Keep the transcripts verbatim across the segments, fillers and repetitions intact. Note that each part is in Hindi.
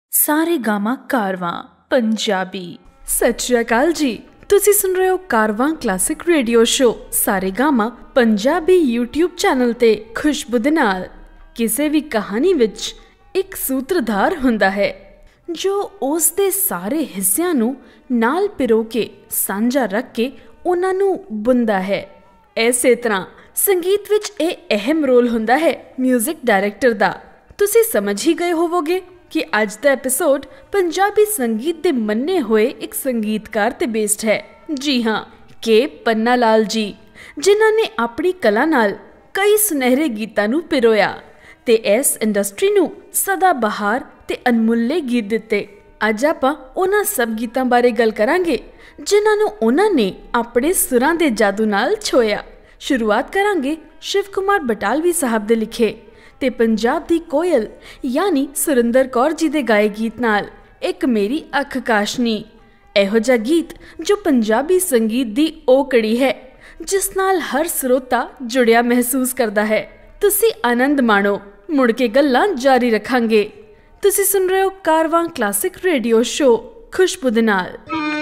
ਸਾਰੇ ਗਾਮਾ ਕਾਰਵਾਂ ਪੰਜਾਬੀ। ਸਤਿ ਸ਼੍ਰੀ ਅਕਾਲ ਜੀ, ਤੁਸੀਂ ਸੁਣ ਰਹੇ ਹੋ ਕਾਰਵਾਂ ਕਲਾਸਿਕ ਰੇਡੀਓ ਸ਼ੋ ਸਾਰੇ ਗਾਮਾ ਪੰਜਾਬੀ ਯੂਟਿਊਬ ਚੈਨਲ ਤੇ। ਖੁਸ਼ਬੂ ਦੇ ਨਾਲ ਕਿਸੇ ਵੀ ਕਹਾਣੀ ਵਿੱਚ ਇੱਕ ਸੂਤਰਧਾਰ ਹੁੰਦਾ ਹੈ ਜੋ ਉਸ ਦੇ ਸਾਰੇ ਹਿੱਸਿਆਂ ਨੂੰ ਨਾਲ ਪਿਰੋ ਕੇ ਸਾਂਝਾ ਰੱਖ ਕੇ ਉਹਨਾਂ ਨੂੰ ਬੁਣਦਾ ਹੈ। ਇਸੇ ਤਰ੍ਹਾਂ ਸੰਗੀਤ ਵਿੱਚ ਇਹ ਅਹਿਮ ਰੋਲ ਹੁੰਦਾ ਹੈ ਮਿਊਜ਼ਿਕ ਡਾਇਰੈਕਟਰ ਦਾ। ਤੁਸੀਂ ਸਮਝ ਹੀ ਗਏ ਹੋਵੋਗੇ ਕਿ ਅੱਜ ਦਾ ਐਪੀਸੋਡ ਪੰਜਾਬੀ ਸੰਗੀਤ ਦੇ ਮੰਨੇ ਹੋਏ ਇੱਕ ਸੰਗੀਤਕਾਰ ਤੇ ਬੇਸਡ ਹੈ। ਜੀ ਹਾਂ, ਕੇ ਪੰਨਾ ਲਾਲ ਜੀ, ਜਿਨ੍ਹਾਂ ਨੇ ਆਪਣੀ ਕਲਾ ਨਾਲ ਕਈ ਸੁਨਹਿਰੇ ਗੀਤਾਂ ਨੂੰ ਪਿਰੋਇਆ ਤੇ ਇਸ ਇੰਡਸਟਰੀ ਨੂੰ ਸਦਾ ਬਹਾਰ ਤੇ ਅਨਮੁੱਲੇ ਗੀਤ ਦਿੱਤੇ। ਅੱਜ ਆਪਾਂ ਉਹਨਾਂ ਸਭ ਗੀਤਾਂ ਬਾਰੇ ਗੱਲ ਕਰਾਂਗੇ ਜਿਨ੍ਹਾਂ ਨੂੰ ਉਹਨਾਂ ਨੇ ਆਪਣੇ ਸੁਰਾਂ ਦੇ ਜਾਦੂ ਨਾਲ ਛੋਇਆ। ਸ਼ੁਰੂਆਤ ਕਰਾਂਗੇ ਸ਼ਿਵ ਕੁਮਾਰ ਬਟਾਲਵੀ ਸਾਹਿਬ ਦੇ ਲਿਖੇ ਤੇ ਪੰਜਾਬ ਦੀ ਕੋਇਲ ਯਾਨੀ ਸੁਰਿੰਦਰ ਕੌਰ ਜੀ ਦੇ ਗਾਏ ਗੀਤ ਨਾਲ, ਇੱਕ ਮੇਰੀ ਅੱਖ ਕਾਸ਼ਨੀ। ਇਹੋ ਜਿਹਾ ਗੀਤ ਜੋ ਪੰਜਾਬੀ ਸੰਗੀਤ ਦੀ ਉਹ ਕੜੀ ਹੈ ਜਿਸ ਨਾਲ ਹਰ ਸਰੋਤਾ ਜੁੜਿਆ ਮਹਿਸੂਸ ਕਰਦਾ ਹੈ। ਤੁਸੀਂ ਆਨੰਦ ਮਾਣੋ, ਮੁੜ ਕੇ ਗੱਲਾਂ ਜਾਰੀ ਰੱਖਾਂਗੇ। ਤੁਸੀਂ ਸੁਣ ਰਹੇ ਹੋ Carvaan classic radio show Khushboo ਦੇ ਨਾਲ।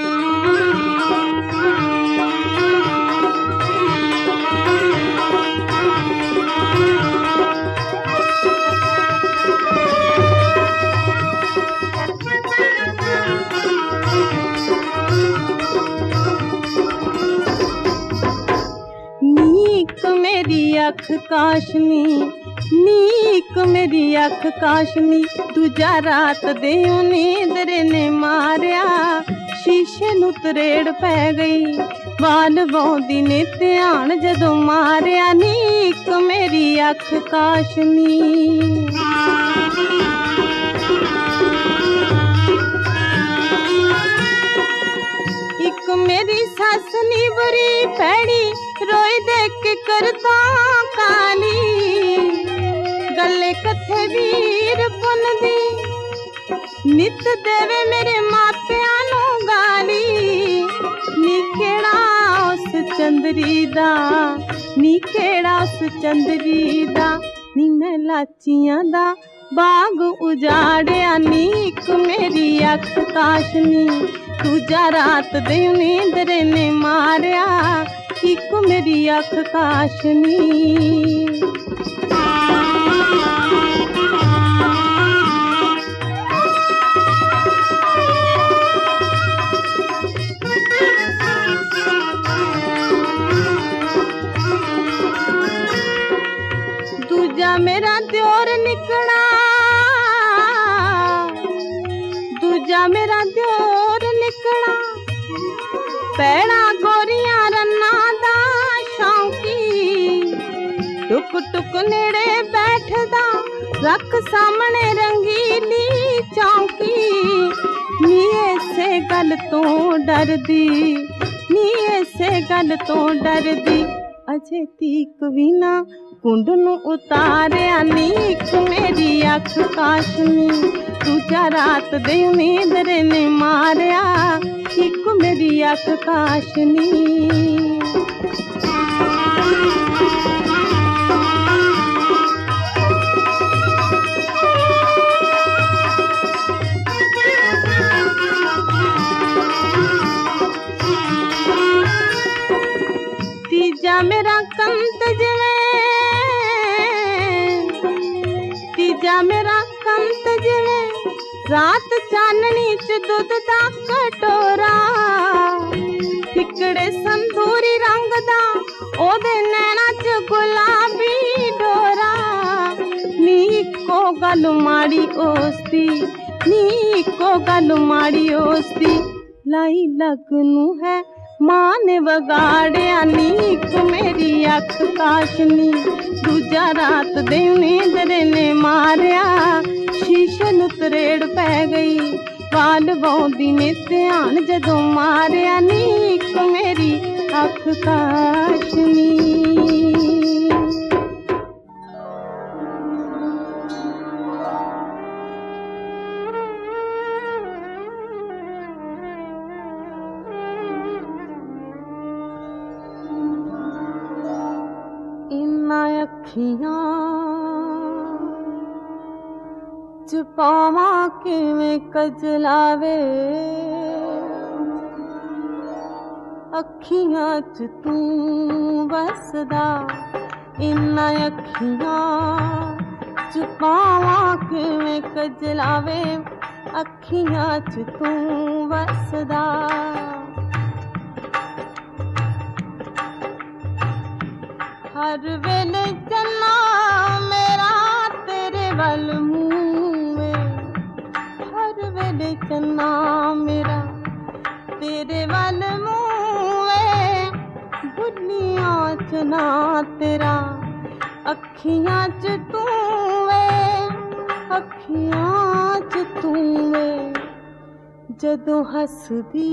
मेरी अख काशनी नीक मेरी अख काशनी, दूजा रात दे नींदर ने मारिया, शीशे नू तरेड़ पै गई, वाल वाउंदी ने ध्यान जदों मारिया, नीक मेरी अख काशनी। एक मेरी सस नी बुरी भैड़ी, रोई देख के करता काली, गले कथे वीर पुन दी, नित देवे मेरे मापिया नू गाली, नी केड़ा उस चंदरी दा, नी केड़ा उस चंदरी दा, नी मैं लाचियां दा बाग उजाड़िया, नीक मेरी अख काशनी, दूजा रात दे नींदर ने मारिया, एक मेरी अख काशनी। दूजा मेरा द्योर निकला, दूजा मेरा द्योर निकला, पैड़ा गोरियां रन्ना दा शौकी, टुक टुक नेड़े बैठदा, रख सामने रंगीली चौकी, नी ऐसे गल तो डरदी, नी ऐसे गल तो डरदी, अजे तीक भी ना कुंड नू उतारिया, नीक मेरी अख काशनी, दूजा रात दे नींदर ने मारिया, एक मेरी अख काशनी। तीजा मेरा कंत जिवें, तीजा मेरा कंत जिवें, रात चाननी च दुध दा कटोरा, फिकड़े संधूरी रंग दा ओदे नैना च गुलाबी डोरा, नी को गल माड़ी ओसदी, नी को गल माड़ी ओसदी, लाई लगनू है मां ने वगाड़िया, नीक मेरी अख काशनी, दूजा रात दे नींदर ने मारिया, शीशे नू तरेड़ पै गई, वाल वाउंदी ने ध्यान जदों मारिया, नीक मेरी अख काशनी। इन्ना अखियां च छुपावा किवें कजलावे अखियां च तू वसदा इन्ना अखियां छुपावा किवें कजलावे अखियां च तू वसदा हर वेले चन्ना मेरा तेरे वल मूवे हर वेले चन्ना मेरा तेरे वल मूवे बुलियां च ना तेरा अखियां च तू वे अखियां च तू वे जदों हसदी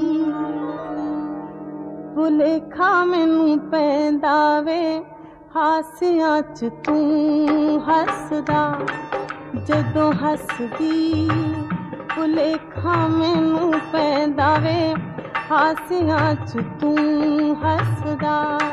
भुलेखा मैनू पैंदा वे हासियां च तू हसदा जदों हसदी भुलेखा मैनू पैंदा वे हासियां च तू हसदा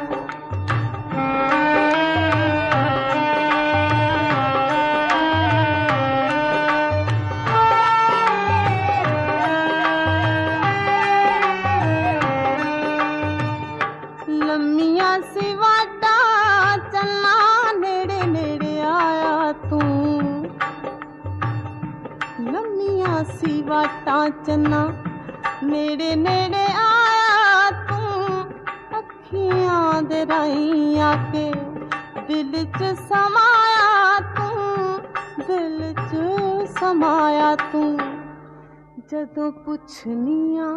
वाटा चन्ना नेड़े नेड़े आया तू अखियां दे राहीं आके दिल च समाया तू दिल च समाया तू जदों पुछनिया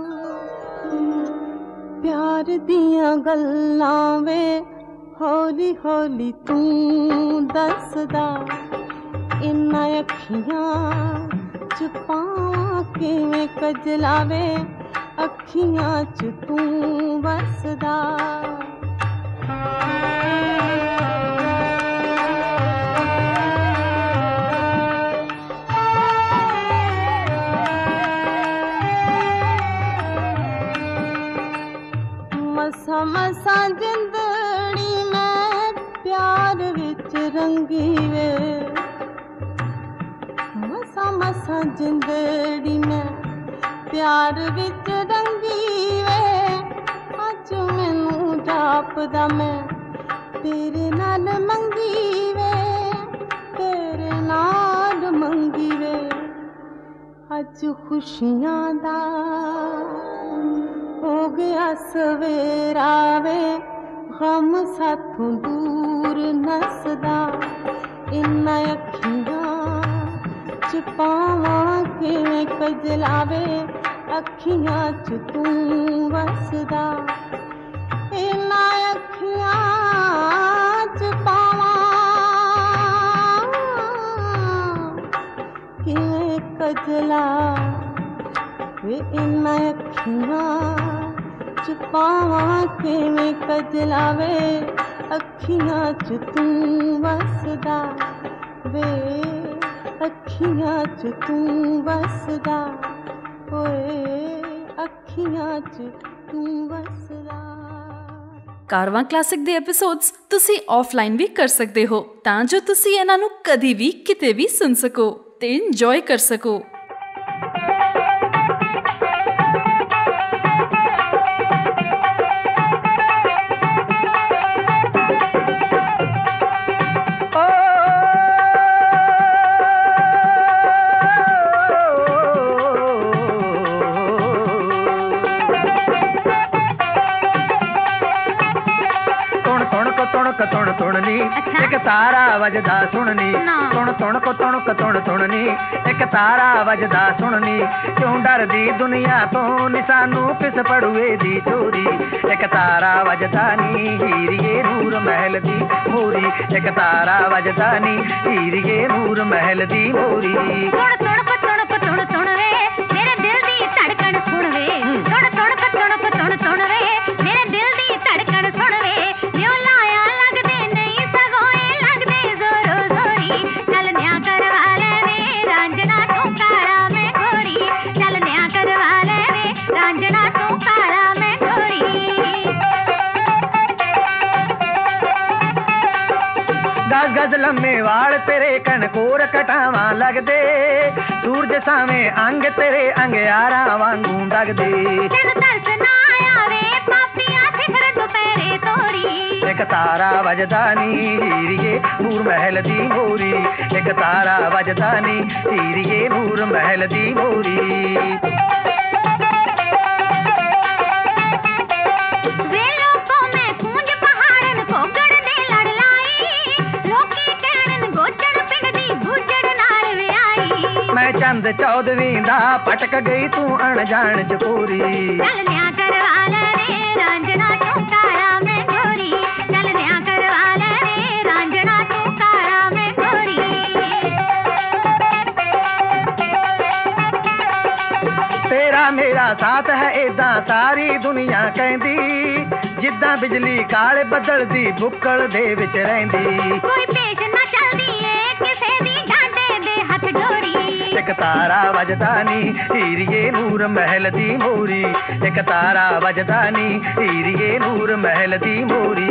प्यार दियां गल्लां वे हौली हौली तू दसदा इन्ना अखियां छुपावा किवें कजलावे अखियां च तू वसदा मसा मसा जिंदड़ी मैं प्यार विच रंगी वे मसा मसा जिंदड़ी में प्यार विच रंगी वे अज मैनू जापदा मैं तेरे नाल मंगी वे तेरे नाल मंगी वे अज खुशियां दा हो गया सवेरा वे गम साथों दूर नसदा इन्ना अखियां छुपावा किवें कजलावे अखियां च तू वसदा इन्ना अखियां छुपावा किवें कजला वे इन्ना अखियां छुपावा किवें कजलावे अखियां च तू वसदा वे अखियां च तू वसदा ओए अखियां च तू वसदा। कारवां क्लासिक ਦੇ ਐਪੀਸੋਡਸ ਤੁਸੀਂ ਆਫਲਾਈਨ ਵੀ ਕਰ ਸਕਦੇ ਹੋ ਤਾਂ ਜੋ ਤੁਸੀਂ ਇਹਨਾਂ ਨੂੰ ਕਦੀ ਵੀ ਕਿਤੇ ਵੀ ਸੁਣ ਸਕੋ ਤੇ ਇੰਜੋਏ ਕਰ ਸਕੋ। तुण तुणनी एक तारा वजदा सुननी तुण तुण को तुण को तुण तुणनी एक तारा वजदा सुननी क्यों डर दी दुनिया तो नी सानू पिस पड़ुए दी चोरी एक तारा वजदा नी हीरिए नूर महल दी मोरी एक तारा वजदा नी हीरिए नूर महल दी मोरी तुण तुण को तुण को तुण तुण वे मेरे दिल दी धड़कन सुन वे तुण तुण को तुण को तुण तुण वे मेरे दिल दी धड़कन सुन वे न्यू लाया गज लम्मे वाल तेरे कनकोर कटावां लगदे सूरज सावें अंग तेरे अंगियारा वांगू लगदे तेन तरस ना आवे पापिया फिकर दुपहरे तोरी एक तारा वजदा नी हीरिए नूर महल दी मोरी एक तारा वजदा नी हीरिए नूर महल दी मोरी चंद चौदवीं दा पटक गई तू अनजान च पूरी चलनिया करवाला रे रांझना तू कारा मैं गोरी चलनिया करवाला रे रांझना तू कारा मैं गोरी तेरा मेरा साथ है इदा सारी दुनिया कहंदी जिद्दां बिजली काले बदल दी बुक्कल दे विच रहिंदी कोई पेश ना चलदी ए किसे दी डांडे दे हथ डोरी एक तारा वजदा नी हीरिए नूर महल दी मोरी एक तारा वजदा नी हीरिए नूर महल दी मोरी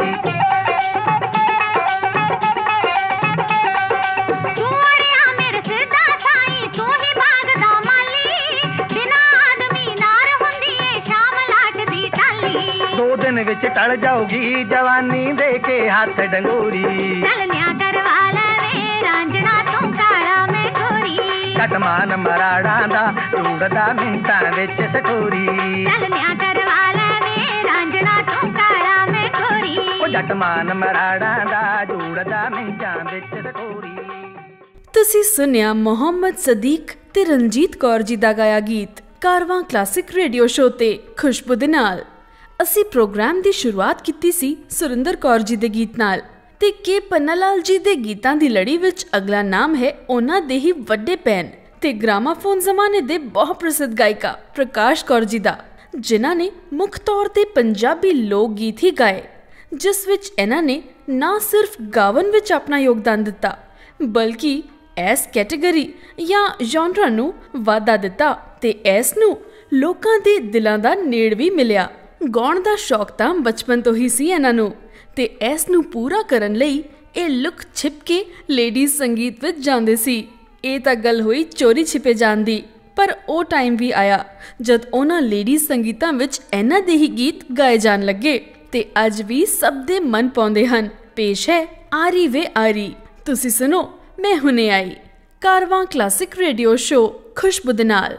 तू अड़िया मेरे सिरदा साईं तू ही भागदा माली बिना आदमी नार हुंदी ए शाम लाट दी टाली दो दिन विच टल जाओगी जवानी दे के हाथ डंगोरी चलनिया करवाला रे रांझना तू काला मैं गोरी कटमान मराड़ा दा जुड़दा मिंटां विच सटोरी चलनिया करवाला रे रांझना तू काला मैं गोरी ओ जटमान मराड़ा दा जुड़दा मिंटां विच सटोरी ਤੁਸੀਂ ਸੁਨਿਆ ਮੁਹੰਮਦ ਸਦੀਕ ਤੇ ਰਣਜੀਤ ਕੌਰ ਜੀ ਦਾ ਗਾਇਆ ਗੀਤ ਕਾਰਵਾਂ ਕਲਾਸਿਕ ਰੇਡੀਓ ਸ਼ੋ ਤੇ ਖੁਸ਼ਬੂ ਦੇ ਨਾਲ। ਅਸੀਂ ਪ੍ਰੋਗਰਾਮ ਦੀ ਸ਼ੁਰੂਆਤ ਕੀਤੀ ਸੀ ਸੁਰਿੰਦਰ ਕੌਰ ਜੀ ਦੇ ਗੀਤ ਨਾਲ ਤੇ ਕੇ ਪੰਨਾ ਲਾਲ ਜੀ ਦੇ ਗੀਤਾਂ ਦੀ ਲੜੀ ਵਿੱਚ ਅਗਲਾ ਨਾਮ ਹੈ ਉਹਨਾਂ ਦੇ ਹੀ ਵੱਡੇ ਭੈਣ ਤੇ ਗ੍ਰਾਮਾਫੋਨ ਜ਼ਮਾਨੇ ਦੇ ਬਹੁਤ ਪ੍ਰਸਿੱਧ ਗਾਇਕਾ ਪ੍ਰਕਾਸ਼ ਕੌਰ ਜੀ ਦਾ, ਜਿਨ੍ਹਾਂ ਨੇ ਮੁੱਖ ਤੌਰ ਤੇ ਪੰਜਾਬੀ ਲੋਕ ਗੀਤ ਹੀ ਗਾਏ, ਜਿਸ ਵਿੱਚ ਇਹਨਾਂ ਨੇ ਨਾ ਸਿਰਫ ਗਾਵਨ ਵਿੱਚ ਆਪਣਾ ਯੋਗਦਾਨ ਦਿੱਤਾ ਬਲਕਿ ਇਸ ਕੈਟੇਗਰੀ ਜਾਂ ਜੌਨਰਾ ਨੂੰ ਵਾਧਾ ਦਿੱਤਾ ਤੇ ਇਸ ਨੂੰ ਲੋਕਾਂ ਦੇ ਦਿਲਾਂ ਦਾ ਨੇੜ ਵੀ ਮਿਲਿਆ। ਗਾਉਣ ਦਾ ਸ਼ੌਕ ਤਾਂ ਬਚਪਨ ਤੋਂ ਹੀ ਸੀ ਇਹਨਾਂ ਨੂੰ ਤੇ ਇਸ ਨੂੰ ਪੂਰਾ ਕਰਨ ਲਈ ਇਹ ਲੁਕ ਛਿਪ ਕੇ ਲੇਡੀਜ਼ ਸੰਗੀਤ ਵਿੱਚ ਜਾਂਦੇ ਸੀ। ਇਹ ਤਾਂ ਗੱਲ ਹੋਈ ਚੋਰੀ ਛਿਪੇ ਜਾਣ ਦੀ, ਪਰ ਉਹ ਟਾਈਮ ਵੀ ਆਇਆ ਜਦ ਉਹਨਾਂ ਲੇਡੀਜ਼ ਸੰਗੀਤਾਂ ਵਿੱਚ ਇਹਨਾਂ ਦੇ ਹੀ ਗੀਤ ਗਾਏ ਜਾਣ ਲੱਗੇ ਤੇ ਅੱਜ ਵੀ ਸਭ ਦੇ ਮਨ ਪਾਉਂਦੇ ਹਨ। ਪੇਸ਼ ਹੈ ਆਰੀ ਵੇ ਆਰੀ। ਤੁਸੀਂ ਸੁਣੋ ਮੈਂ ਹੁਣੇ ਆਈ Carvaan classic radio show Khushboo ਦੇ ਨਾਲ।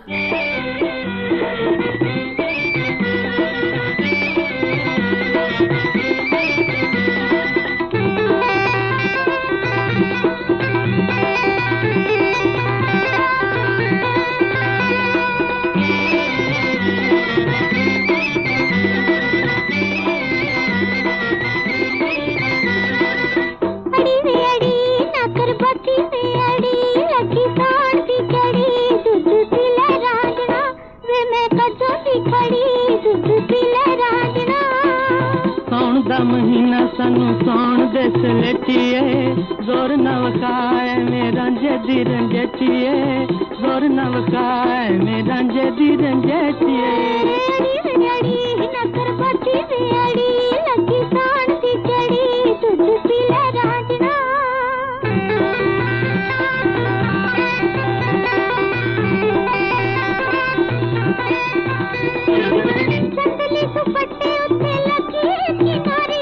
महीना सानू सौण दे सलेटिए जोर न वकाए मेरा जदी रंजेटिए जोर न वकाए मेरा जदी रंजेटिए अड़ी नकर बती अड़ी लगी सौण दी चढ़ी दूध पीले राजना संदली दुपट्टे उत्ते लगी किनारी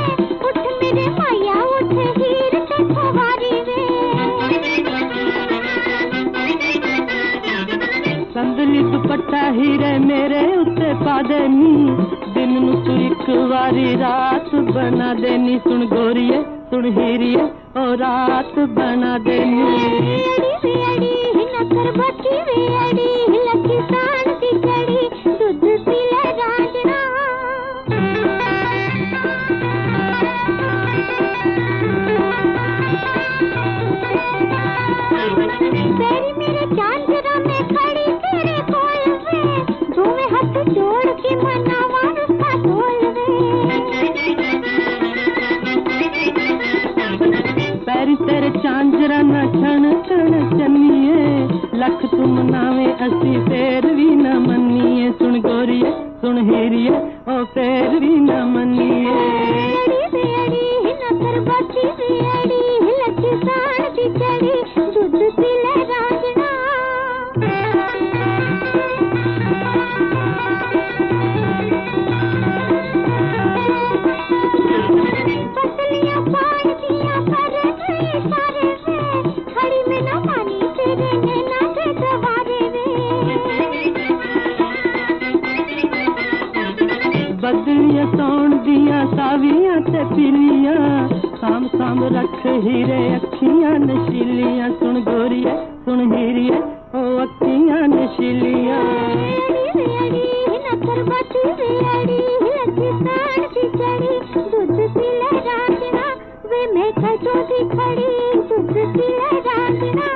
संदली दुपट्टा हीरे मेरे उत्ते पा देनी दिन नू तू एक वारी रात बना देनी सुन गोरिए सुन हीरिए ओ रात बना देनी अड़ी अड़ी नकर बती वे अड़ी लगी साण दी चढ़ी दूध पीले राजना तेरी मेरे चांदरा में खड़ी तेरे कोल वे दोवे हाथ जोड़ के मनावा उसका ढोल वे पैरी तेरे चांदरा न छण छण चन्निए लख तुम नावे असी फेर भी न मन्निए सुन गोरिए सुन हीरिए ओ फेर भी न मन्निए अड़ी अड़ी नकर बची अड़ी चढ़ी दूध पिले रांझना पतलियां पानी दिया पर नहीं सारे वे खड़ी में ना पानी तेरे नैना के दवारे बदलिया सौण दिया सावियां ते पीलियां साम साम रख हीरे अखियां नशीलियां सुन गोरिए सुन हीरिए ओ अखियां नशीलियां वेड़ी नकर बची वेड़ी लगी तान सी चढ़ी दूध पिले रांझना वे मैं खजो दी खड़ी दूध पिले रांझना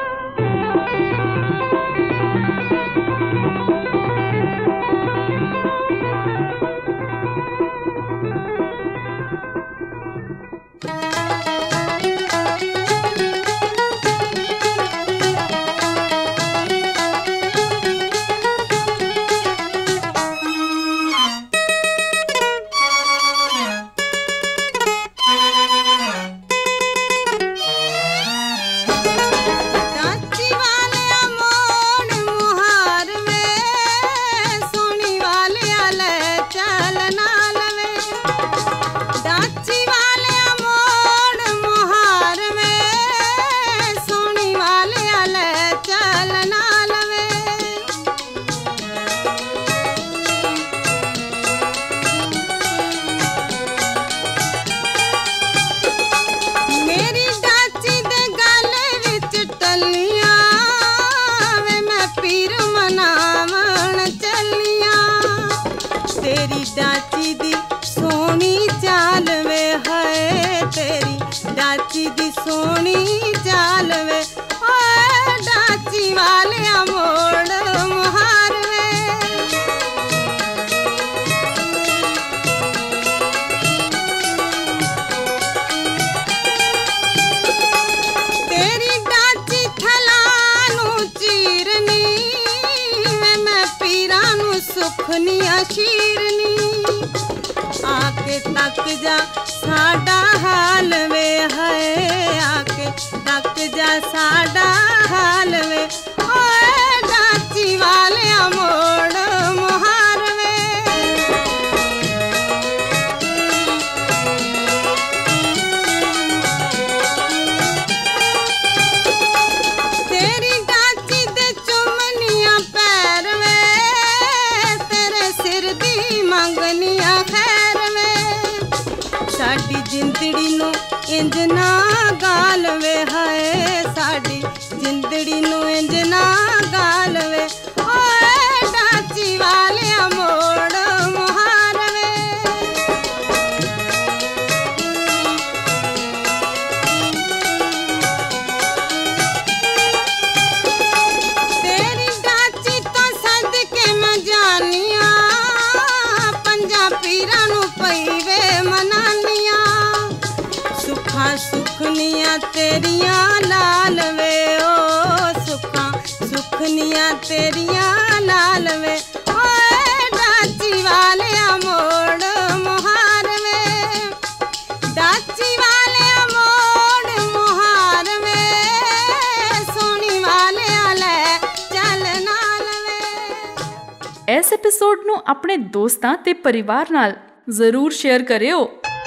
इस एपिसोड ਨੂੰ ਆਪਣੇ ਦੋਸਤਾਂ ਤੇ ਪਰਿਵਾਰ ਨਾਲ ਜ਼ਰੂਰ ਸ਼ੇਅਰ ਕਰਿਓ।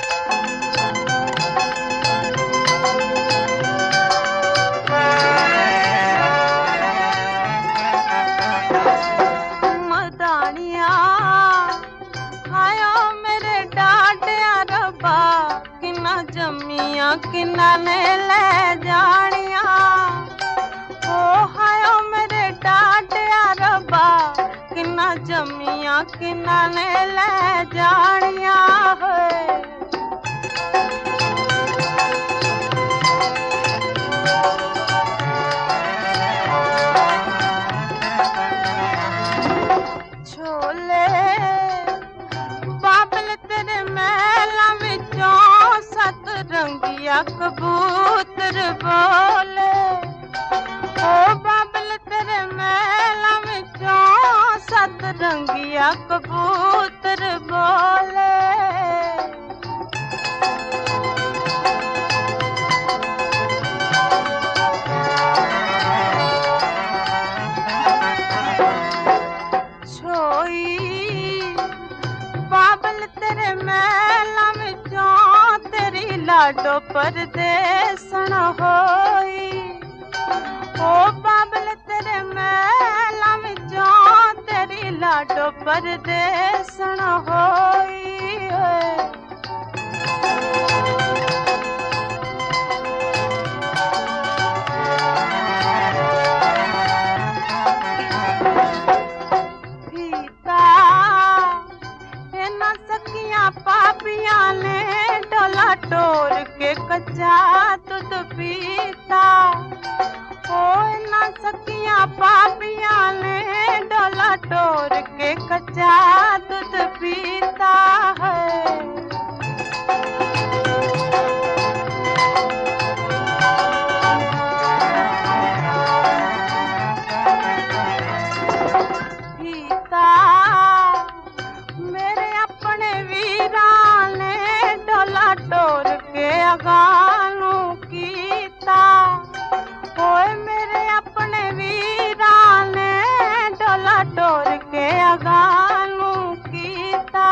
किन्ना ने ले जानिया ओ हायो मेरे डाटिया रब्बा किन्ना जमिया किन्ना ने ले जानिया छोले बाबल तेरे महला विचों सत रंगिया कबूतर बोले ओ बाबल तेरे महला विचों सत रंगिया कबूतर बोले लाडो परदेसन होई ओ बाबल तेरे मेला विचों तेरी लाडो परदेसन होई पापिया ने डोला टोर के कच्चा दूध पीता ओ ना सकिया पापिया ने डोला टोर के कच्चा दूध पीता है पीता मेरे अपने वीरा ने डोला टोर के अगानू कीता ओए मेरे अपने वीरा ने डोला टोर के अगानू कीता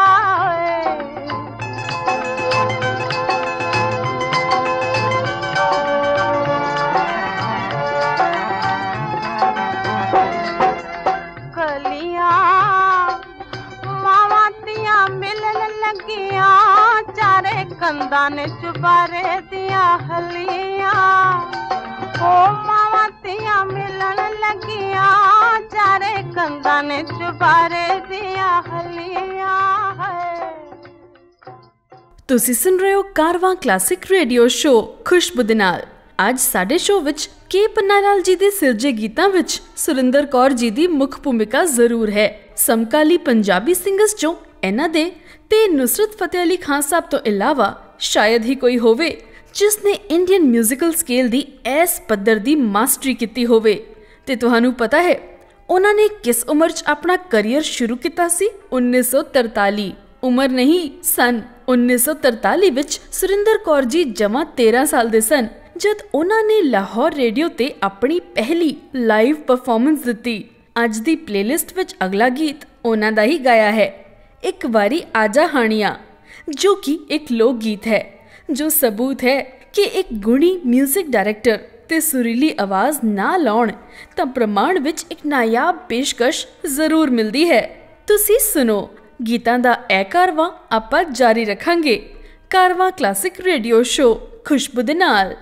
कंदा ने चुबारे दिया हलिया ओ मावा तिया मिलन लगिया चारे कंदा ने चुबारे दिया हलिया है। ਤੁਸੀਂ ਸੁਣ ਰਹੇ ਹੋ Carvaan classic radio show Khushboo दे नाल। ਅੱਜ ਸਾਡੇ ਸ਼ੋ ਵਿੱਚ ਕੇ ਪੰਨਾ ਲਾਲ ਜੀ ਦੇ ਸਿਰਜੇ ਗੀਤਾਂ ਵਿੱਚ ਸੁਰਿੰਦਰ ਕੌਰ ਜੀ ਦੀ ਮੁੱਖ ਭੂਮਿਕਾ ਜ਼ਰੂਰ ਹੈ। ਸਮਕਾਲੀ ਪੰਜਾਬੀ ਸਿੰਗਰਸ ਚੋਂ ਇਹਨਾਂ ਦੇ ਤੇ नुसरत फतेह अली खान साहब तो इलावा शायद ही कोई होवे जिसने इंडियन म्यूजिकल स्केल दी इस पद्धर दी मास्टरी कीती होवे। ते तुहानू पता है उन्हां ने किस उम्र च अपना करियर शुरू किया सी? उन्नीस सौ तरताली। उम्र नहीं, सन उन्नीस सौ तरताली विच सुरिंदर कौर जी जमा तेरह साल दे सन जद उन्हां ने लाहौर रेडियो ते अपनी पहली लाइव परफॉर्मेंस दिती। अज दी प्लेलिस्ट विच अगला गीत उन्हां दा ही गाया है, एक बारी आजा हानिया, जो कि एक लोक गीत है जो सबूत है कि एक गुणी म्यूजिक डायरेक्टर ते सुरीली आवाज ना लाउण तां प्रमाण विच एक नायाब पेशकश जरूर मिलदी है। तुसी सुनो गीतां दा ए कारवां आपां जारी रखांगे। Carvaan classic radio show Khushboo दे नाल।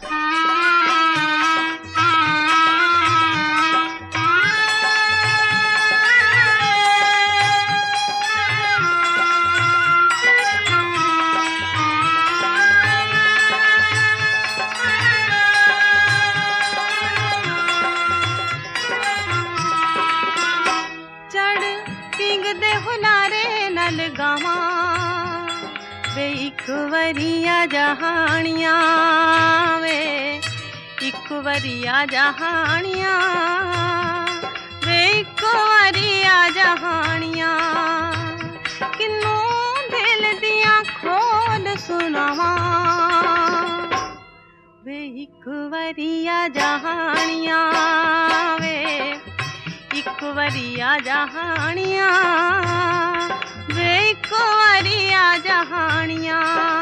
वरिया जहानिया वे एक वरिया जहानिया वे एक वरिया जहानिया किन्नू दिल दिया खोल सुनावा वे एक वरिया जहानिया वे एक वरिया जहानिया वे एक वरिया जहानिया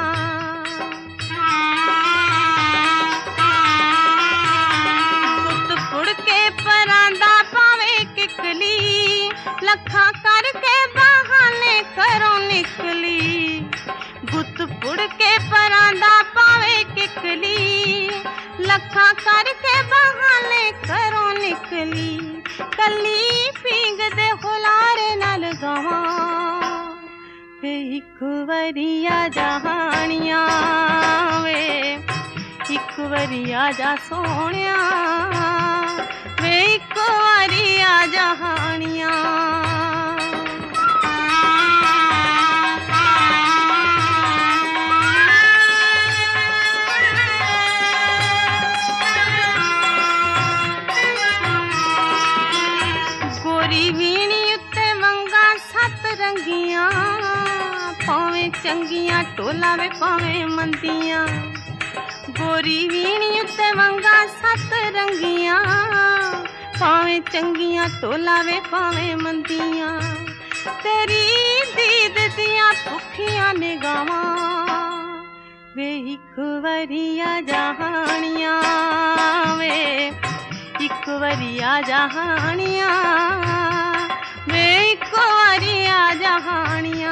पुत पुड़ के परांदा पावे किकली लखा करके बहाने करो निकली गुत पुड़ के परांदा पावे किकली लखा करके बहाने करो निकली कली पींग दे हुलारे नाल गावा वे एक वरिया जहानिया वे एक वरिया जा सोनिया वे एक वरिया जहानिया गोरी वीणी उत्ते वंगा सत रंगिया पावे चंगिया टोला वे पावे मंदिया गोरी वीणी उत्ते वंगा सत रंगिया पावे चंगिया टोला वे पावे मंदिया तेरी दीद दिया भुखिया निगावां वे इक वरिया जहानिया वे इक वरिया जहानिया वे इक वरिया जहानिया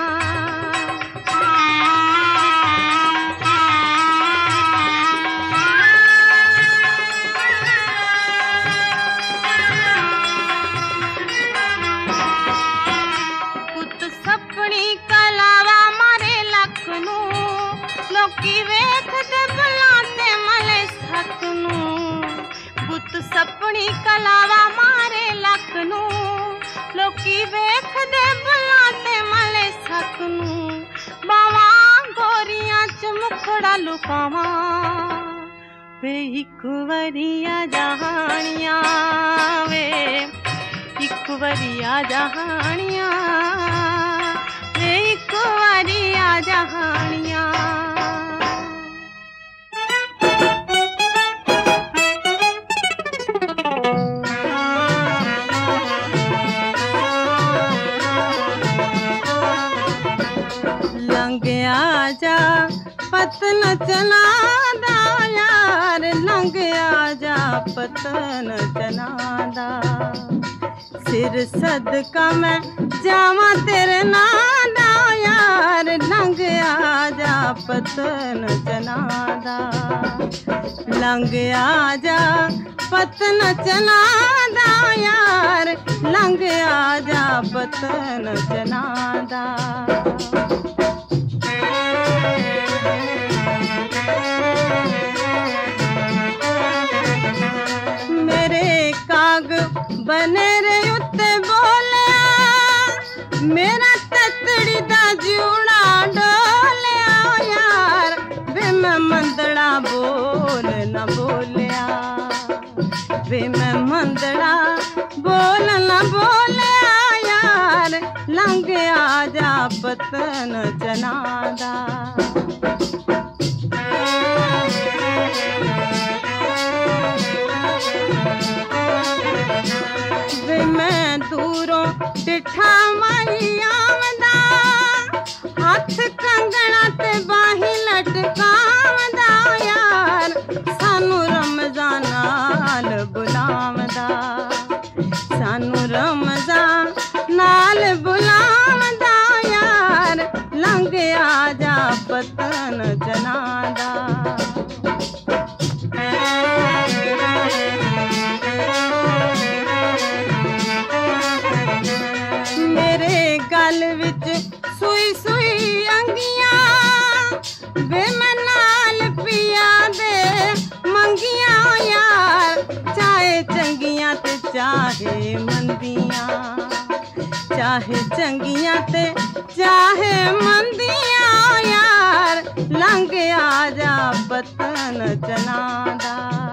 लोकी वेखदे बुलाते मले सक नूं गुत सपनी कलावा मारे लक नूं लोकी वेखदे बुलाते मले सक नूं बावा गोरियां च मुखड़ा लुकावा वे इक वरिया जहानिया वे इक वरिया जहानिया वे इक वरिया जहानिया आजा पतन चना दा यार लंघ आजा पतन चना दा सिर सदका मैं जावा तेरे नां दा यार लंघ आजा पतन चना दा लंघ आजा पतन चना दा यार लंघ आजा पतन चना दा मेरे काग बने रे उत्ते बोलिया मेरा ततड़ी दा जूड़ा डोलिया यार वे मैं मंदड़ा बोल न बोलिया वे मैं मंदड़ा बोल न बोलिया यार लंघ आजा पतन चना दा वे मैं दूरों डिठा माई आवदा हाथ कंगना ते बाही लटकावदा यार सानू रमजान नाल बुलावदा सानू रमजान नाल बुलावदा यार लंघ आजा पतन चना दा मेरे गल विच सुई सुई अंगियां वे मैं नाल पिया दे मंगियां यार चाहे चंगियां ते चाहे मंदियां चाहे चंगियां ते चाहे मंदियां यार लंघ आजा पतन चना दा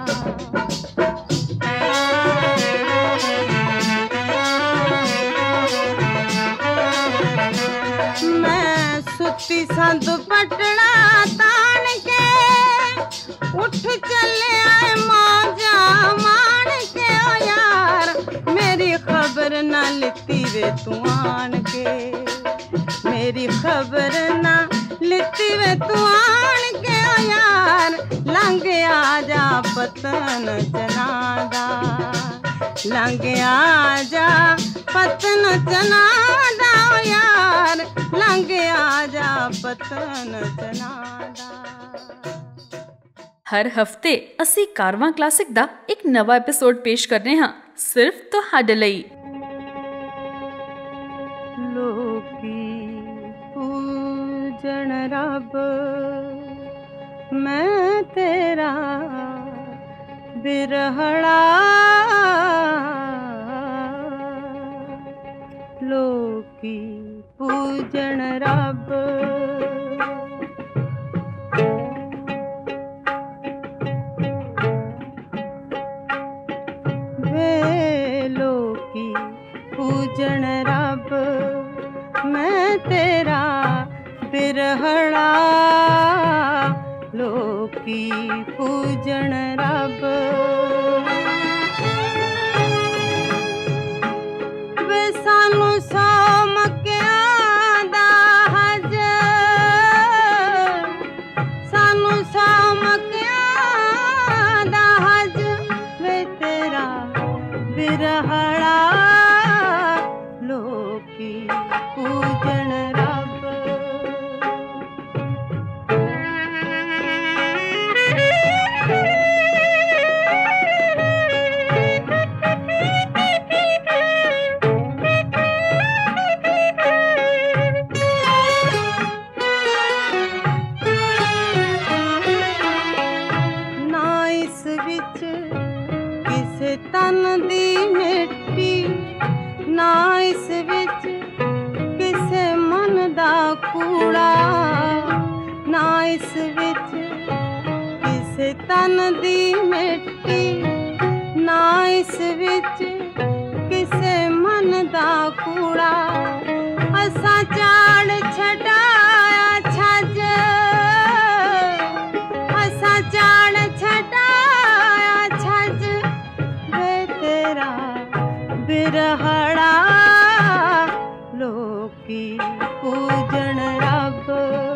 मैं सुती संद पटना तान के उठ चले आए मौजा मान के ओ यार मेरी खबर ना लिती वे तू आन के मेरी खबर ना लिती वे तू आन के ओ यार लंघ आजा पतन चना दा लंघ आजा पतन चना दा यार लंघ आजा पतन चना दा हर हफ्ते ਅਸੀਂ कारवां क्लासिक ਦਾ ਇੱਕ ਨਵਾਂ ਐਪੀਸੋਡ ਪੇਸ਼ ਕਰ ਰਹੇ ਹਾਂ ਸਿਰਫ ਤੁਹਾਡੇ ਲਈ ਲੋਕੀ ਪੂਜਣ ਰੱਬ ਮੈਂ ਤੇਰਾ ਬਿਰਹੜਾ ਲੋਕੀ ਪੂਜਣ ਰੱਬ ਵੇ ਲੋਕੀ ਪੂਜਣ ਰੱਬ ਮੈਂ ਤੇਰਾ ਬਿਰਹੜਾ ਲੋਕੀ ਪੂਜਣ ਰੱਬ ਵੇ ਸਾਨੂੰ ਸੌ ਮੱਕਿਆਂ ਦਾ ਹਜ बिरहड़ा लोकी पूजन रब। तन दी मिट्टी ना इस विच किसे मन दा कूड़ा, ना इस विच किसे तन दी मिट्टी ना इस विच किसे मन दा कूड़ा। असा चाड़ छटाया छज, असा चाड़ छटाया छज तेरा बिरहड़ा लोकी पूजन रब।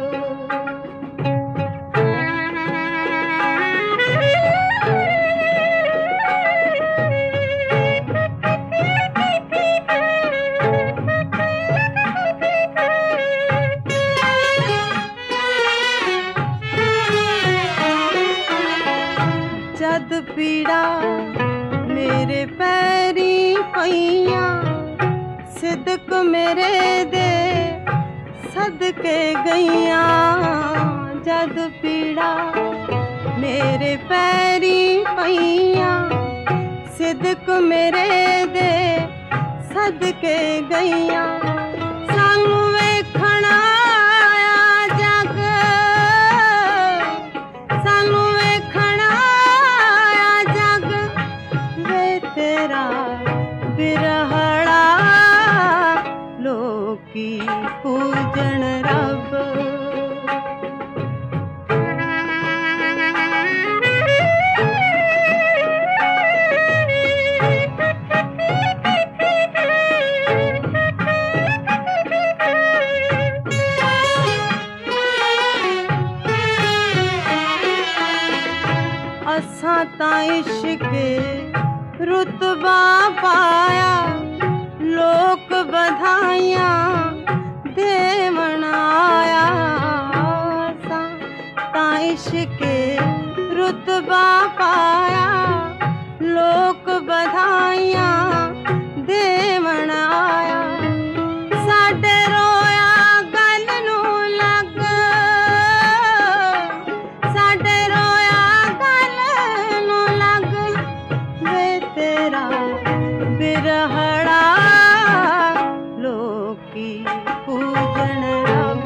जद पीड़ा मेरे पैरी पईयां सिदक मेरे दे सदके गईयां। जद पीड़ा मेरे पैरी पईयां सिदक मेरे दे सदके गईयां। सानू वेखण आया जग, सानू वेखण आया जग वे तेरा बिरहड़ा लोकी पूजन रब। असां तां इश्के रुतबा पाया लोक बधाइयां देवण आया। असां तां इश्के रुतबा पाया लोक बधाइयां देवण आया। साडे रोया गल नू लग, साडे रोया गल नू लग वे तेरा बिरहड़ा लोकी पूजन रब।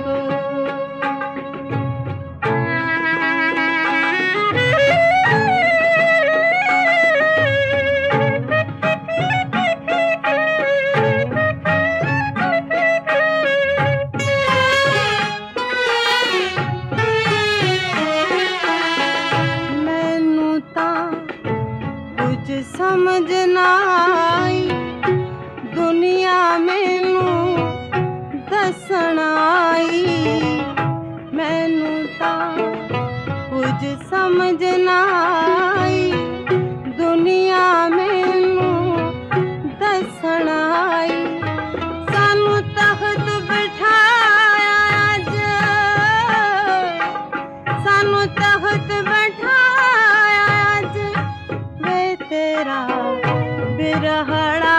मैनू तां कुछ समझ ना आई दुनिया मैनू दसण आई। मैनू तां कुछ समझ ना आई दुनिया मैनू दसण आई। सानू तख्त बिठाया अज, सानू तख्त बिठाया अज वे तेरा बिरहड़ा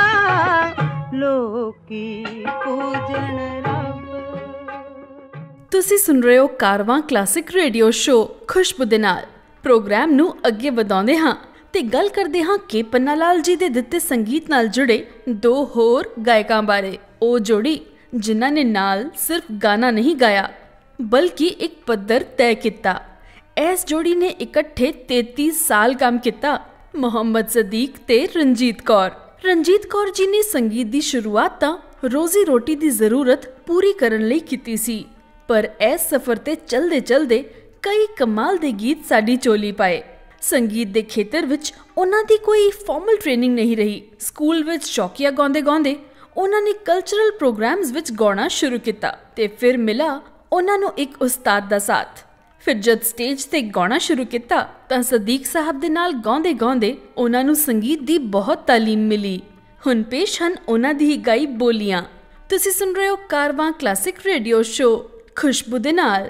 लोकी पूजन रब। ਤੁਸੀਂ ਸੁਣ ਰਹੇ ਹੋ Carvaan classic radio show Khushboo ਦੇ ਨਾਲ। ਪ੍ਰੋਗਰਾਮ ਨੂੰ ਅੱਗੇ ਵਧਾਉਂਦੇ ਹਾਂ ਤੇ ਗੱਲ ਕਰਦੇ ਹਾਂ ਕੇ ਪੰਨਾ ਲਾਲ ਜੀ ਦੇ ਦਿੱਤੇ ਸੰਗੀਤ ਨਾਲ ਜੁੜੇ ਦੋ ਹੋਰ ਗਾਇਕਾਂ ਬਾਰੇ। ਉਹ ਜੋੜੀ ਜਿਨ੍ਹਾਂ ਨੇ ਨਾਲ ਸਿਰਫ ਗਾਣਾ ਨਹੀਂ ਗਾਇਆ ਬਲਕਿ ਇੱਕ ਪੱਧਰ ਤੈਅ ਕੀਤਾ। ਇਸ ਜੋੜੀ ਨੇ ਇਕੱਠੇ ਤੇਤੀ ਸਾਲ ਕੰਮ ਕੀਤਾ। ਮੁਹੰਮਦ ਸਦੀਕ ਤੇ ਰਣਜੀਤ ਕੌਰ। ਰਣਜੀਤ ਕੌਰ ਜੀ ਨੇ ਸੰਗੀਤ ਦੀ ਸ਼ੁਰੂਆਤ ਤਾਂ ਰੋਜ਼ੀ ਰੋਟੀ ਦੀ ਜ਼ਰੂਰਤ ਪੂਰੀ ਕਰਨ ਲਈ ਕੀਤੀ ਸੀ, ਪਰ ਇਸ ਸਫ਼ਰ ਤੇ ਚਲਦੇ ਚਲਦੇ ਕਈ ਕਮਾਲ ਦੇ ਗੀਤ ਸਾਡੀ ਝੋਲੀ ਪਾਏ। ਸੰਗੀਤ ਦੇ ਖੇਤਰ ਵਿੱਚ ਉਹਨਾਂ ਦੀ ਕੋਈ ਫਾਰਮਲ ਟ੍ਰੇਨਿੰਗ ਨਹੀਂ ਰਹੀ। ਸਕੂਲ ਵਿੱਚ ਸ਼ੌਕੀਆ ਗਾਉਂਦੇ ਗਾਉਂਦੇ ਉਹਨਾਂ ਨੇ ਕਲਚਰਲ ਪ੍ਰੋਗਰਾਮਸ ਵਿੱਚ ਗਾਉਣਾ ਸ਼ੁਰੂ ਕੀਤਾ ਤੇ ਫਿਰ ਮਿਲਾ ਉਹਨਾਂ ਨੂੰ ਇੱਕ ਉਸਤਾਦ ਦਾ ਸਾਥ। ਫਿਰ ਜਦ ਸਟੇਜ ਤੇ ਗਾਉਣਾ ਸ਼ੁਰੂ ਕੀਤਾ ਤਾਂ ਸਦੀਕ ਸਾਹਿਬ ਦੇ ਨਾਲ ਗਾਉਂਦੇ ਗਾਉਂਦੇ ਉਹਨਾਂ ਨੂੰ ਸੰਗੀਤ ਦੀ ਬਹੁਤ ਤਾਲੀਮ ਮਿਲੀ। ਹੁਣ ਪੇਸ਼ ਹਨ ਉਹਨਾਂ ਦੀ ਹੀ ਗਾਈ ਬੋਲੀਆਂ। ਤੁਸੀਂ ਸੁਣ ਰਹੇ ਹੋ Carvaan classic radio show Khushboo ਦੇ ਨਾਲ।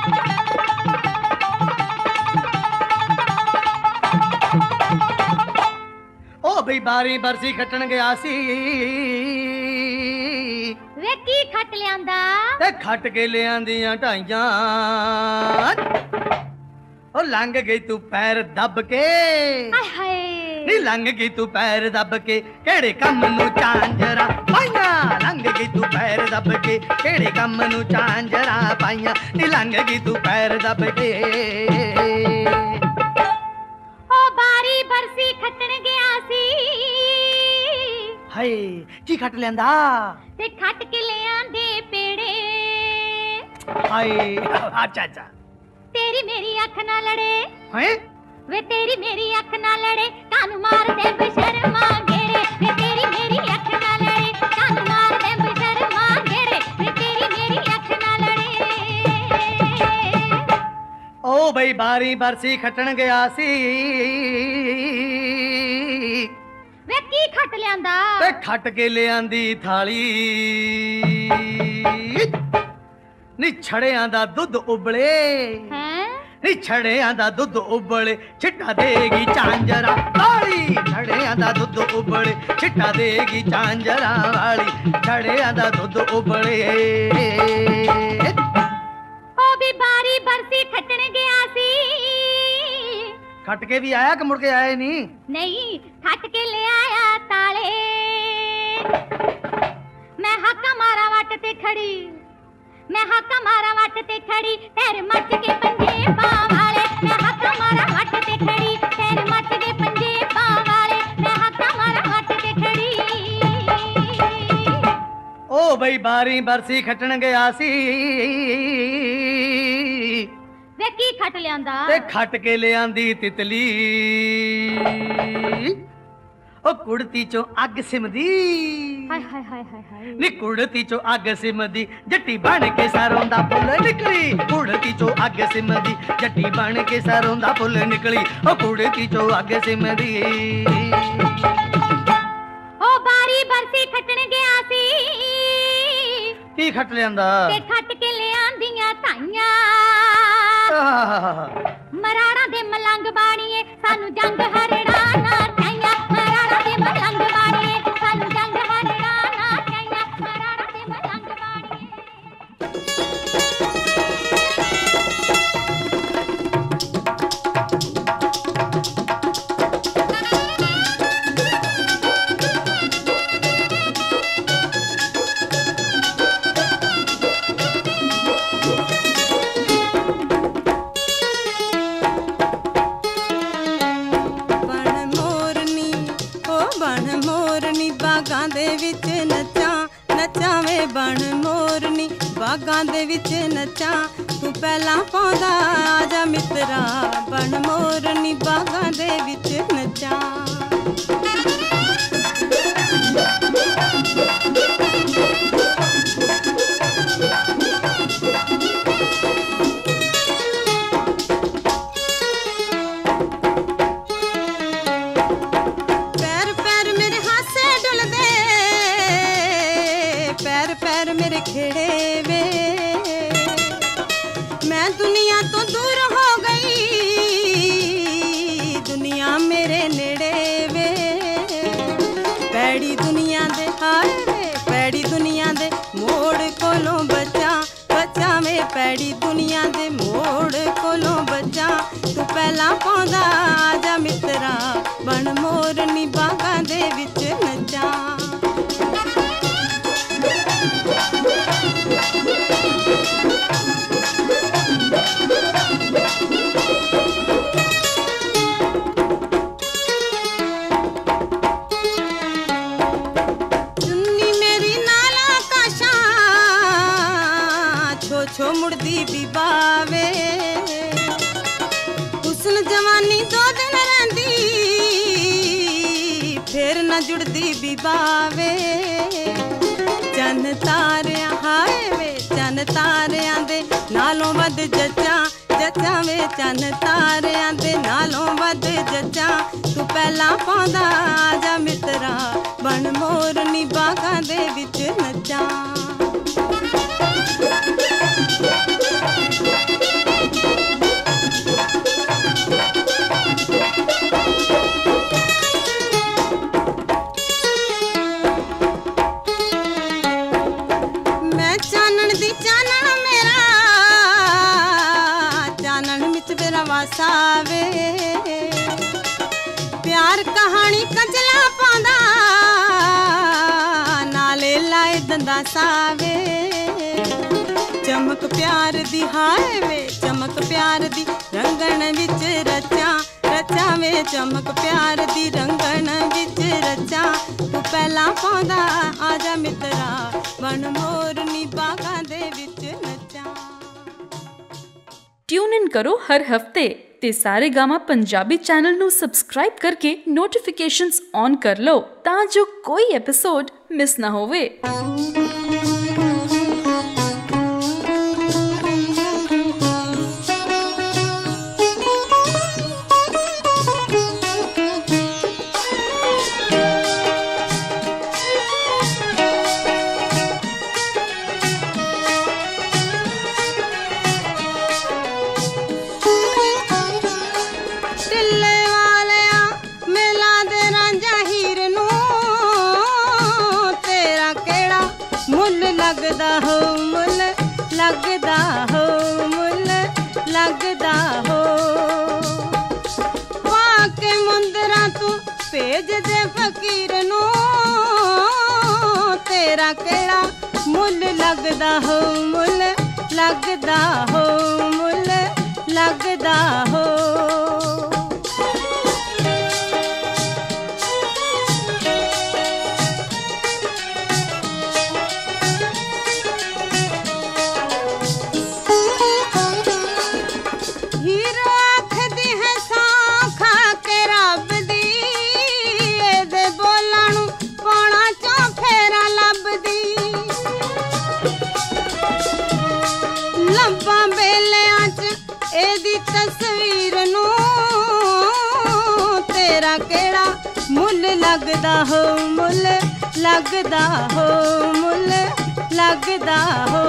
ओ बई बारी बरसी खटन गया सी वे की खट लियांदा ते खट के लियांदियां ढाइयां ओ लंघ गई तू पैर दब के हाय हाय नी लंघ गई तू पैर दब के केड़े कम नू झांजरा पाइयां लंघ गई तू पैर दब के केड़े कम नू झांजरा पाइयां नी लंघ गई तू पैर दब के ओ बारी बरसी खटन गया सी हाय की खट लेंदा ते खट के ले आंदे पेड़े हाय अच्छा अच्छा तेरी मेरी अख ना लड़े हैं वे तेरी मेरी अख ना लड़े कान मार दे बेशर्मा घेरे वे तेरी मेरी अख ना लड़े कान मार दे बेशर्मा घेरे वे तेरी मेरी अख ना लड़े ओ बई बारी बरसी खटन गया सी वे की खट लियांदा ते खट के लियांदी थाली नी छड़ियां दा दुध उबले हैं नी छड़ियां दा दुध उबले छिट्टा देगी झांजरा वाली छड़ियां दा दुध उबले छिट्टा देगी झांजरा वाली छड़ियां दा दुध उबले ओ भी बारी बरसी खटन गया सी खट के भी आया कि मुड़ के आया नहीं नहीं खट के ले आया ताले मैं हक्का मारा वट ते खड़ी मैं हक्का मारा वट ते खड़ी तेरे मच के पंजे पावाले मैं हक्का मारा वट ते खड़ी तेरे मच के पंजे पावाले मैं हक्का मारा वट ते खड़ी ओ बई बारी बरसी खटन गया सी वे की खट लियांदा ते खट के लियांदी तितली ओ कुड़ती चो अग सिमदी हाय हाय हाय हाय हाय नी कुड़ती चो अग सिमदी जट्टी बन के सरों दा फुल निकली कुड़ती चो अग सिमदी जट्टी बन के सरों दा फुल निकली ओ कुड़ती चो अग सिमदी ओ बारी बरसी खटन गया सी की खट लियांदा ते खट के लियांदियां ताइयां मराड़ा दे मलंग बाणीए सानू जंग हरड़ा ना चाहिए मराड़ा दे मलंग बाणीए सानू जंग हरड़ा ना चाहिए मराड़ा दे मलंग बाणीए बागां दे विच नचां तू पहला पांदा आजा मित्रा बन मोरनी बागां दे विच नचां पैर पैर मेरे हासे डुलदे पैर पैर मेरे खेड़े वे मैं दुनिया तो दूर हो गई दुनिया मेरे नेड़े वे पैड़ी दुनिया दे हाय वे पैड़ी दुनिया दे मोड़ कोलों बचा बचा में पैड़ी दुनिया दे मोड़ कोलों बचा तू पहला पांदा आजा मित्रा बन मोरनी बागां दे विच नचां चुन्नी मेरी नाला काशा छो छो मुड़दी बिबावे हुस्न जवानी दो दिन रहंदी फिर न जुड़दी बिबावे चन तारियां हाय वे चन तारियां दे नालों वध जचा जचा वे चन तारियां दे नालों वध जचा तू पहला पांदा आजा मित्रा बन ਬਣ ਮੋਰਨੀ ਬਾਗਾਂ ਦੇ ਵਿੱਚ ਨੱਚਾਂ। ਮੈਂ ਚਾਨਣ ਦੀ ਚਾਨਣ ਮੇਰਾ ਚਾਨਣ ਵਿੱਚ ਮੇਰਾ ਵਾਸਾ ਵੇ प्यार कहानी कजला पांदा नाले लाए दंदा सावे चमक प्यार दी हाय वे चमक प्यार दी रंगण विच रचा रचा वे चमक प्यार दी रंगण विच रचा तू पहला पांदा आजा मित्रा बन मोरनी बागां दे विच नचा। ट्यून इन करो हर हफ्ते ਤੇ ਸਾਰੇ ਗਾਮਾ ਪੰਜਾਬੀ ਚੈਨਲ ਨੂੰ ਸਬਸਕ੍ਰਾਈਬ ਕਰਕੇ ਨੋਟੀਫਿਕੇਸ਼ਨਸ ਔਨ ਕਰ ਲਓ ਤਾਂ ਜੋ ਕੋਈ ਐਪੀਸੋਡ ਮਿਸ ਨਾ ਹੋਵੇ। लगदा हो मुल लगदा हो मुल लगदा हो वाके मुंदरा तू भेज दे फकीर नू तेरा केड़ा मुल लगदा हो मुल लगदा हो मुल लगदा हो। तस्वीर नू तेरा केड़ा मुल लगदा हो मुल लगदा हो मुल लगदा हो।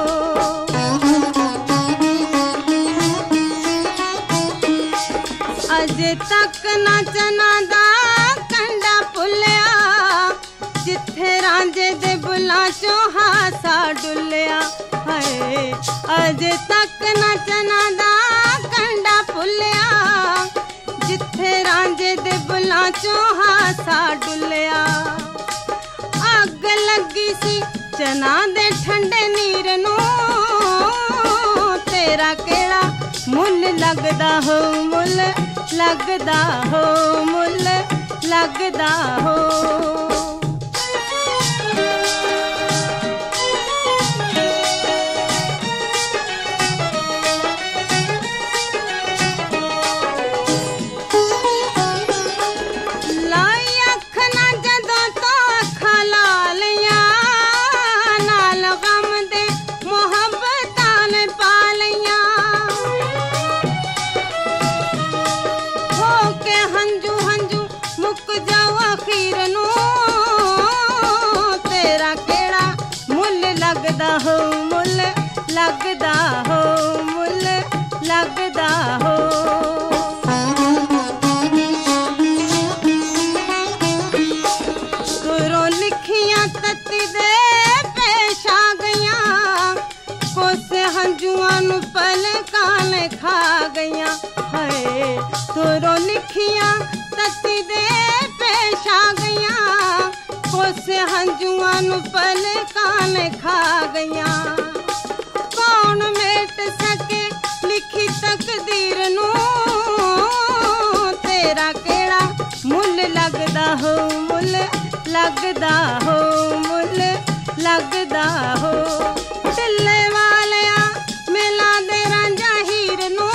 अजे तक ना चना दा कंडा पुलिया जिथे रांझे दे बुलां चों हासा डुलिया हाय अजे तक ना चना दा कंडा पुलिया जिथे रांझे दे बुलां चों हासा डुलिया अग लगी सी चना दे ठंडे नीर नू तेरा केड़ा मुल लगदा हो मुल लगदा हो मुल लगदा हो। लगदा हो मुल लगदा हो मुल लगदा हो। गुरों लिखियां तत्ती दे पेश आ गईयां कोसे हंजुआं नू पलकां ने खा गईयां हाय गुरों लिखियां तत्ती दे पेश आ गईयां कोसे हंजुआं नू पलकां ने खा गईयां कौन मेट सके लिखी तकदीर नू तेरा केड़ा मुल लगदा हो मुल लगदा हो मुल लगदा हो। टिल्ले वालिया मेला दे रांझा हीर नू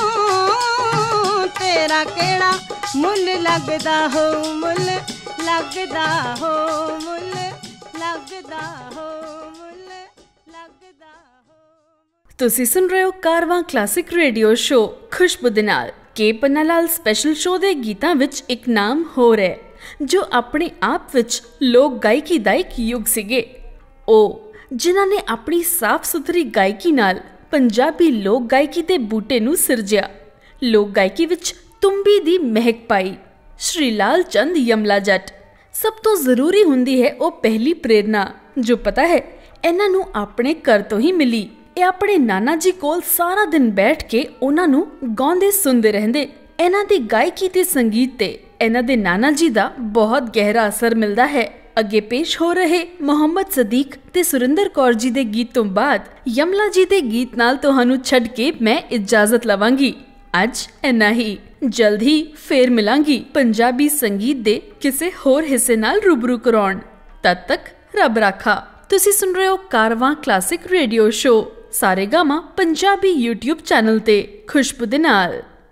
तेरा केड़ा मुल लगदा हो मुल लगदा हो मुल लगदा हो मुल लगदा हो। ਤੁਸੀਂ ਸੁਣ ਰਹੇ ਹੋ Carvaan classic radio show Khushboo ਦੇ ਨਾਲ। ਕੇ ਪੰਨਾ ਲਾਲ ਸਪੈਸ਼ਲ ਸ਼ੋ ਦੇ ਗੀਤਾਂ ਵਿੱਚ ਇੱਕ ਨਾਮ ਹੋਰ ਹੈ जो अपने आप विच लोक गायकी दा एक युग सीगे। ओ जिन्हां ने अपनी साफ सुथरी गायकी नाल पंजाबी लोक गायकी दे बूटे नूं सिरजिया। लोक गायकी विच तुम्बी दी महक पाई। श्री लाल चंद यमला जट। सब तो जरूरी हुंदी है वो पहली प्रेरणा, जो पता है इन्हां नूं अपने घर तो ही मिली। ਇਹ ਆਪਣੇ ਨਾਨਾ जी ਕੋਲ सारा दिन बैठ के ਉਹਨਾਂ ਨੂੰ ਗਾਉਂਦੇ ਸੁਣਦੇ ਰਹਿੰਦੇ। ਇਹਨਾਂ ਦੀ ਗਾਇਕੀ ਤੇ ਸੰਗੀਤ ਤੇ ਇਹਨਾਂ ਦੇ ਨਾਨਾ जी ਦਾ ਬਹੁਤ ਗਹਿਰਾ ਅਸਰ ਮਿਲਦਾ ਹੈ। ਅੱਗੇ ਪੇਸ਼ ਹੋ ਰਹੇ ਮੁਹੰਮਦ ਸਦੀਕ ਤੇ ਸੁਰਿੰਦਰ ਕੌਰ ਜੀ ਦੇ ਗੀਤ ਤੋਂ ਬਾਅਦ ਯਮਲਾ ਜੀ ਦੇ ਗੀਤ ਨਾਲ ਤੁਹਾਨੂੰ ਛੱਡ ਕੇ ਮੈਂ ਇਜਾਜ਼ਤ ਲਵਾਂਗੀ। ਅੱਜ ਇੰਨਾ ਹੀ। ਜਲਦ ਹੀ ਫੇਰ ਮਿਲਾਂਗੀ ਪੰਜਾਬੀ ਸੰਗੀਤ ਦੇ ਕਿਸੇ ਹੋਰ ਹਿੱਸੇ ਨਾਲ ਰੂਬਰੂ ਕਰਾਉਣ। ਤਦ ਤੱਕ ਰੱਬ ਰਾਖਾ। ਤੁਸੀਂ ਸੁਣ ਰਹੇ ਹੋ Carvaan classic radio show Saregama Punjabi YouTube channel ਤੇ ਖੁਸ਼ਬੂ ਦੇ ਨਾਲ।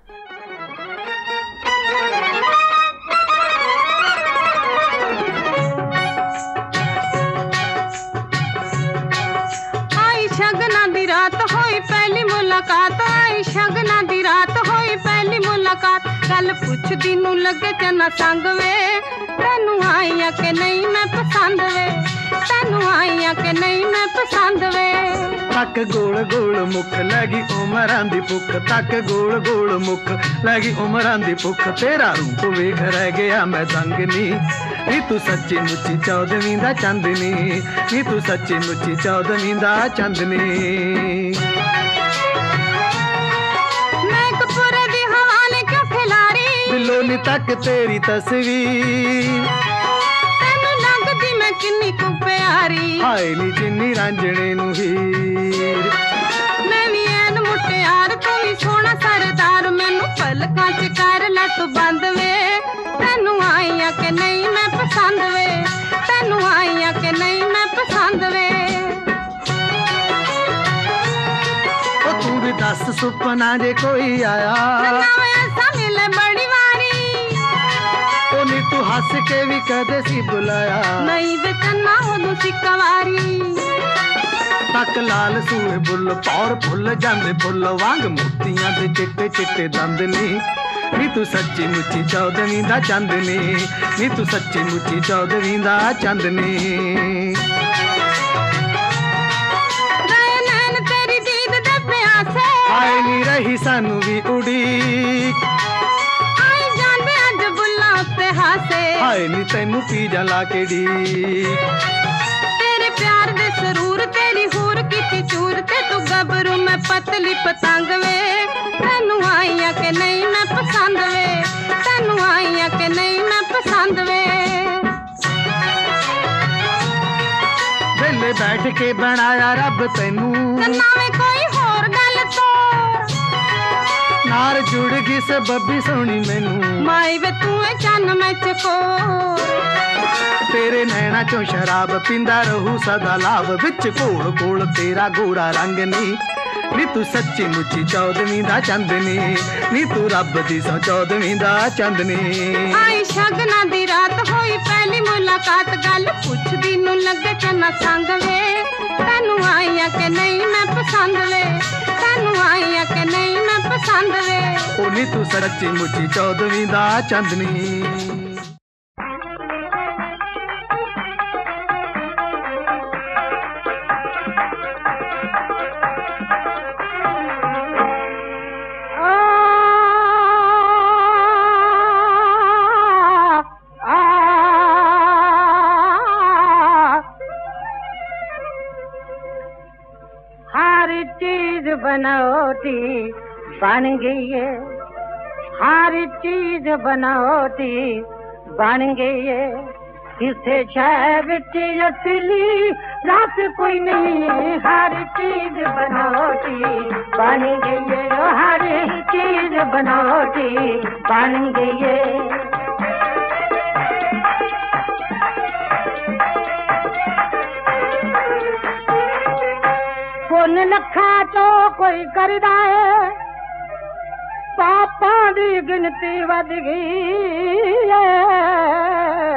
आई शगना दी रात होई पहली मुलाकात, आई शगना दी रात होई पहली मुलाकात। गल पुछदी नूं लगे चना संग वे, तैनू आईया के नहीं मैं पसंद वे, तैनू आईया के नहीं मैं पसंद वे। तक गोल गोल मुख लगी उमरां दी भुख, तक गोल गोल मुख लगी उमरां दी भुख। तेरा रूप वेख रह गया मैं दंग नी, नी तू सच्ची मुच्ची चौदवीं दा चांदनी, नी तू सच्ची मुच्ची चौदवीं दा चांदनी। मैं कपूरे दी हवा ने क्यों खिलारी, बिलो नी तक तेरी तस्वीर, तैनू लगदी मैं किन्नी कु प्यारी। हाय नी जिन्नी रांझणे नू हीर, मैं भी ऐन मुटियार तू भी सोहना सरदार। मैनू पलकां च कर लै तू बंद वे, तैनू आईया के नहीं मैं पसंद वे, तैनू आईया के नहीं मैं पसंद वे। ओ तू भी दस सुपना जे कोई आया, ना ऐसा मिले बड़ी वारी, ओ नी तू हंस के भी कदे सी बुलाया। नहीं वे चन्ना उदू सी कवारी। तक लाल सूए बुल पौर फुल जांदे फुल वांग मोतियां दे चिट्टे चिट्टे दंद नी, नी तू सच्ची मुच्ची चौदवीं दा चांदनी, नी तू सच्ची मुच्ची चौदवीं दा चांदनी। गए नैन तेरी दीद दे प्यासे, आए नी रही सानू भी उड़ीक, आई जांदे अज बुल्ला उत्ते हासे। आए नी तैनू पी जा ला के ढीक, तेरे प्यार दे सरूर तेरी हूर की चूर ते तू गबरू मैं पतली पतंग वे, तैनू आईया के नहीं मैं पसंद वे, तैनू आईया के नहीं मैं पसंद वे। वेले बैठ के बनाया रब तैनू, कन्ना में कोई होर गल तो नार जुड़ गई सबबी सोनी मैनू। माई वे तू है चन्न मैं चकोर, तेरे नैना चो शराब पींदा रहू सदा लाभ, विच कोल कोल तेरा गोरा रंग नी, नी तू सच्ची मुच्ची चौदवीं दा चांदनी, नी तू रब दी सौ चौदवीं दा चांदनी। आई शगना दी रात होई पहली मुलाकात। गल पुछदी नूं लगे चना संग वे, तैनू आईया के नहीं मैं पसंद वे, तैनू आईया के नहीं मैं पसंद वे। ओ नी तू सच्ची मुच्ची चौदवीं दा चांदनी। बनावटी बन गई है, हर चीज बनावटी बन गई है। किसे शहर बिच असली रात कोई नहीं है, हर चीज बनावटी बन गई है, हर चीज बनावटी बन गई है। पुन लखा तो कोई करदा है, पापा दी गिनती वध गई है।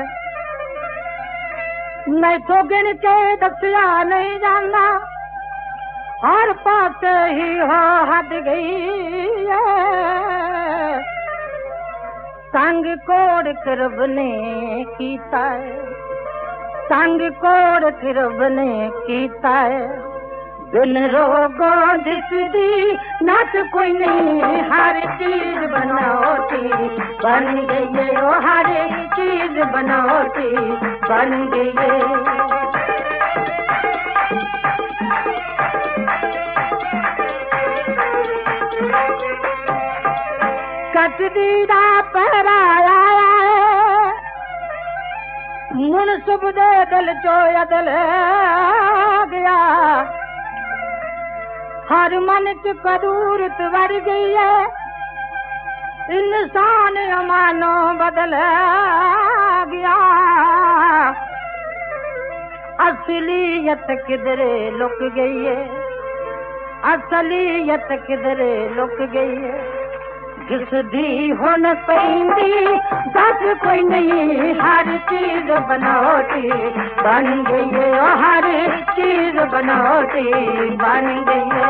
नहीं तो गिन के दसिया नहीं जाना, हर पासे ही हो हद गई है। संग कोड़ रब ने कीता है, संग कोड़ रब ने कीता है, बिन रोगो दिसदी नच कोई नहीं, हर चीज बनाओती बन गई है, ओ हर चीज बनाओती बन गई है। कटदी दा पहराया मुन सुब दे दिल चोया दिल गया, हर मन च कदूरत बढ़ गई है, इंसान अमानो बदल गया, असलियत किधरे लुक गई है, असलियत किधरे लुक गई है, जिस दी हुन पैंदी दस कोई नहीं, हर चीज बनाओती बन गई है, ओ हर चीज बनाओती बन गई है।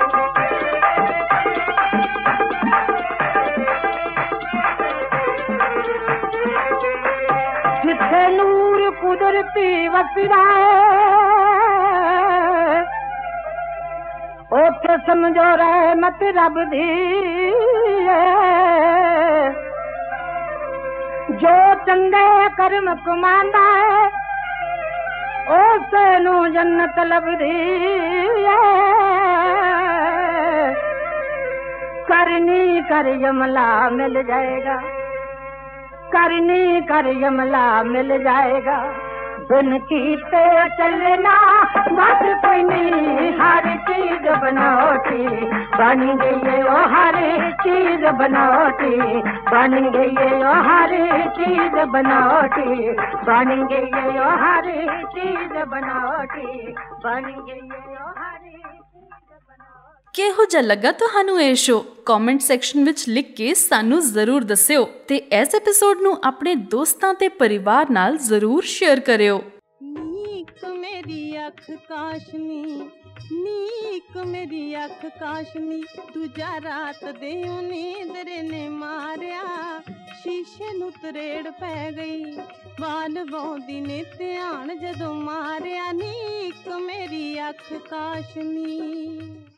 जिथे नूर कुदरती वसदा ओथे समझो रहमत रब दी, जो चंगे कर्म कमांदा है उस नू जन्नत लभदी है, करनी कर यमला मिल जाएगा, करनी कर यमला मिल जाएगा, बिन कीते चलना बस कोई नहीं, हर चीज बनाओती बन गई है, ओ हर चीज बनाओती बन गई है, ओ हर चीज बनाओती बन गई है, ओ हर चीज बनाओती बन गई है, ओ हर ਕਿਹੋ ਜਿਹਾ ਲੱਗਾ ਤੁਹਾਨੂੰ ਇਹ ਸ਼ੋ? ਕਮੈਂਟ ਸੈਕਸ਼ਨ ਵਿੱਚ ਲਿਖ ਕੇ ਸਾਨੂੰ ਜ਼ਰੂਰ ਦੱਸਿਓ ਤੇ ਇਸ ਐਪੀਸੋਡ ਨੂੰ ਆਪਣੇ ਦੋਸਤਾਂ ਤੇ ਪਰਿਵਾਰ ਨਾਲ ਜ਼ਰੂਰ ਸ਼ੇਅਰ ਕਰਿਓ। नीक मेरी अख काशनी, नीक मेरी अख काशनी, दूजा रात दे नींदरे ने मारिया, शीशे नू तरेड़ पै गई, वाल बौंदी ने ध्यान जदों मारिया, नीक मेरी अख काशनी।